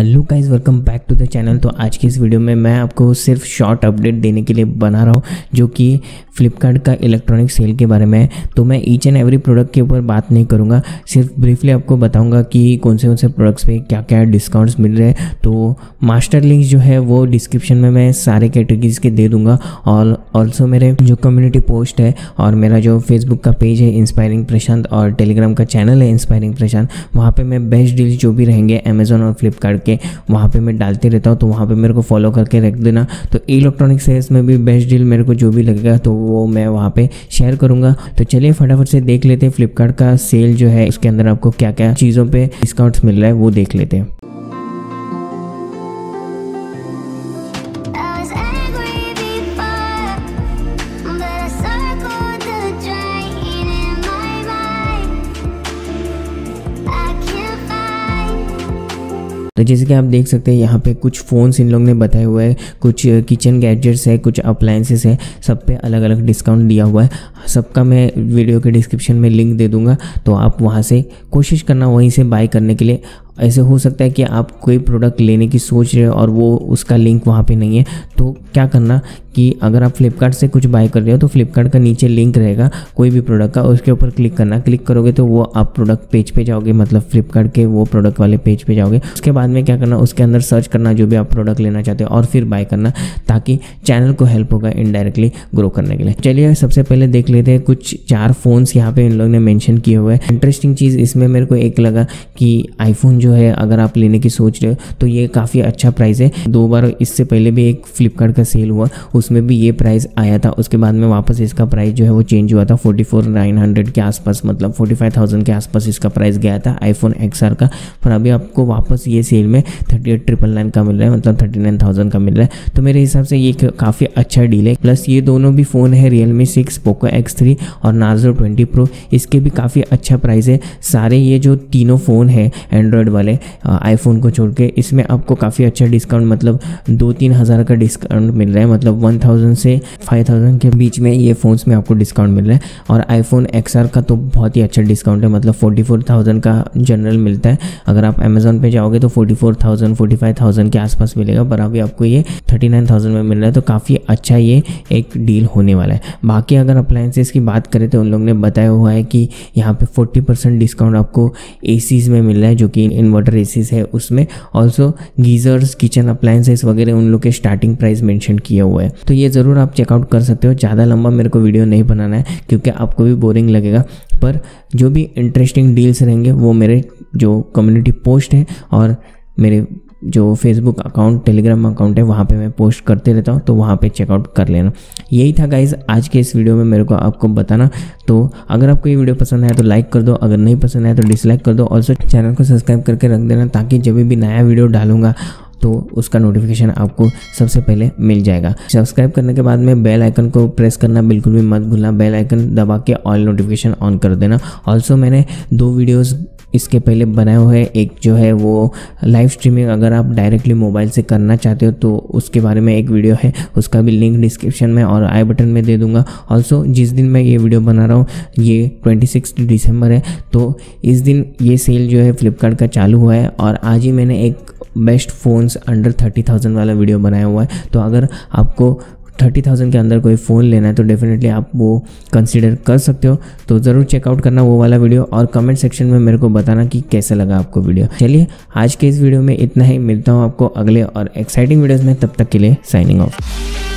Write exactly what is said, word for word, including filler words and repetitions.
Hello guys, welcome back to the channel. तो आज की इस वीडियो में मैं आपको सिर्फ शॉर्ट अपडेट देने के लिए बना रहा हूँ, जो कि फ्लिपकार्ट का इलेक्ट्रॉनिक सेल के बारे में है। तो मैं ईच एंड एवरी प्रोडक्ट के ऊपर बात नहीं करूँगा, सिर्फ ब्रीफली आपको बताऊँगा कि कौन से कौन से प्रोडक्ट्स पे क्या क्या डिस्काउंट्स मिल रहे हैं। तो मास्टर लिंक जो है वो डिस्क्रिप्शन में मैं सारे कैटेगरीज के दे दूँगा, और ऑल्सो मेरे जो कम्युनिटी पोस्ट है और मेरा जो फेसबुक का पेज है इंस्पायरिंग प्रशांत और टेलीग्राम का चैनल है इंस्पायरिंग प्रशांत, वहाँ पर मैं बेस्ट डील्स जो भी रहेंगे अमेजोन और फ्लिपकार्ट के वहाँ पे मैं डालते रहता हूँ। तो वहाँ पे मेरे को फॉलो करके रख देना। तो इलेक्ट्रॉनिक सेल्स में भी बेस्ट डील मेरे को जो भी लगेगा तो वो मैं वहाँ पे शेयर करूँगा। तो चलिए फटाफट से देख लेते हैं फ्लिपकार्ट का सेल जो है उसके अंदर आपको क्या क्या चीज़ों पे डिस्काउंट्स मिल रहा है वो देख लेते हैं। तो जैसे कि आप देख सकते हैं यहाँ पे कुछ फ़ोन्स इन लोग ने बताए हुए हैं, कुछ किचन गैजेट्स है, कुछ अप्लायंसेस है, सब पे अलग अलग डिस्काउंट दिया हुआ है। सबका मैं वीडियो के डिस्क्रिप्शन में लिंक दे दूँगा, तो आप वहाँ से कोशिश करना वहीं से बाय करने के लिए। ऐसे हो सकता है कि आप कोई प्रोडक्ट लेने की सोच रहे हो और वो उसका लिंक वहाँ पे नहीं है, तो क्या करना कि अगर आप फ्लिपकार्ट से कुछ बाय कर रहे हो तो फ्लिपकार्ट का नीचे लिंक रहेगा कोई भी प्रोडक्ट का, उसके ऊपर क्लिक करना। क्लिक करोगे तो वो आप प्रोडक्ट पेज पे जाओगे, मतलब फ्लिपकार्ट के वो प्रोडक्ट वाले पेज पे जाओगे। उसके बाद में क्या करना, उसके अंदर सर्च करना जो भी आप प्रोडक्ट लेना चाहते हो और फिर बाय करना, ताकि चैनल को हेल्प होगा इनडायरेक्टली ग्रो करने के लिए। चलिए सबसे पहले देख लेते हैं कुछ चार फ़ोन्स यहाँ पे इन लोग ने मेंशन किए हुए हैं। इंटरेस्टिंग चीज़ इसमें मेरे को एक लगा कि आईफोन जो है अगर आप लेने की सोच रहे हो तो ये काफ़ी अच्छा प्राइस है। दो बार इससे पहले भी एक फ्लिपकार्ट का सेल हुआ, उसमें भी ये प्राइस आया था। उसके बाद में वापस इसका प्राइस जो है वो चेंज हुआ था, फोर्टी फोर नाइन हंड्रेड के आसपास, मतलब फोर्टी फाइव थाउजेंड के आसपास इसका प्राइस गया था आईफोन एक्स आर का। पर अभी आपको वापस ये सेल में थर्टी एट ट्रिपल नाइन का मिल रहा है, मतलब थर्टी नाइन थाउजेंड का मिल रहा है। तो मेरे हिसाब से ये काफ़ी अच्छा डील है। प्लस ये दोनों भी फ़ोन है Realme six, Poco X three और नार्जो ट्वेंटी प्रो, इसके भी काफ़ी अच्छा प्राइस है। सारे ये जो तीनों फ़ोन है एंड्रॉयड वाले आईफोन को छोड़ के, इसमें आपको काफ़ी अच्छा डिस्काउंट, मतलब दो तीन हज़ार का डिस्काउंट मिल रहा है, मतलब वन थाउजेंड से फाइव थाउजेंड के बीच में ये फ़ोन्स में आपको डिस्काउंट मिल रहा है। और आईफोन एक्स आर का तो बहुत ही अच्छा डिस्काउंट है, मतलब फोर्टी फोर थाउजेंड का जनरल मिलता है। अगर आप अमेजोन पे जाओगे तो forty four thousand forty five thousand के आसपास मिलेगा, पर अभी आपको ये थर्टी नाइन थाउजेंड में मिल रहा है। तो काफ़ी अच्छा ये एक डील होने वाला है। बाकी अगर अप्लायंसेस की बात करें तो उन लोग ने बताया हुआ है कि यहाँ पे फोर्टी परसेंट डिस्काउंट आपको एसीज़ में मिल रहा है, जो कि इन्वर्टर एसीज है उसमें। ऑल्सो गीजर्स, किचन अप्लायंसेस वगैरह उन लोग के स्टार्टिंग प्राइस मेंशन किया हुआ है। तो ये ज़रूर आप चेकआउट कर सकते हो। ज़्यादा लंबा मेरे को वीडियो नहीं बनाना है क्योंकि आपको भी बोरिंग लगेगा, पर जो भी इंटरेस्टिंग डील्स रहेंगे वो मेरे जो कम्युनिटी पोस्ट है और मेरे जो फेसबुक अकाउंट, टेलीग्राम अकाउंट है वहाँ पे मैं पोस्ट करते रहता हूँ, तो वहाँ पे चेकआउट कर लेना। यही था गाइज़ आज के इस वीडियो में मेरे को आपको बताना। तो अगर आपको ये वीडियो पसंद आया तो लाइक कर दो, अगर नहीं पसंद आया तो डिसलाइक कर दो। ऑल्सो चैनल को सब्सक्राइब करके रख देना, ताकि जब भी नया वीडियो डालूंगा तो उसका नोटिफिकेशन आपको सबसे पहले मिल जाएगा। सब्सक्राइब करने के बाद में बेल आइकन को प्रेस करना बिल्कुल भी मत भूलना, बेल आइकन दबा के ऑल नोटिफिकेशन ऑन कर देना। ऑल्सो मैंने दो वीडियोस इसके पहले बनाए हुए हैं, एक जो है वो लाइव स्ट्रीमिंग अगर आप डायरेक्टली मोबाइल से करना चाहते हो तो उसके बारे में एक वीडियो है, उसका भी लिंक डिस्क्रिप्शन में और आई बटन में दे दूंगा। ऑल्सो जिस दिन मैं ये वीडियो बना रहा हूँ ये ट्वेंटी सिक्स दिसंबर है, तो इस दिन ये सेल जो है फ्लिपकार्ट का चालू हुआ है, और आज ही मैंने एक best phones under thirty thousand वाला वीडियो बनाया हुआ है। तो अगर आपको थर्टी थाउजेंड के अंदर कोई फ़ोन लेना है तो डेफिनेटली आप वो कंसीडर कर सकते हो। तो ज़रूर चेकआउट करना वो वाला वीडियो, और कमेंट सेक्शन में मेरे को बताना कि कैसा लगा आपको वीडियो। चलिए आज के इस वीडियो में इतना ही, मिलता हूँ आपको अगले और एक्साइटिंग वीडियोज़ में, तब तक के लिए साइनिंग ऑफ।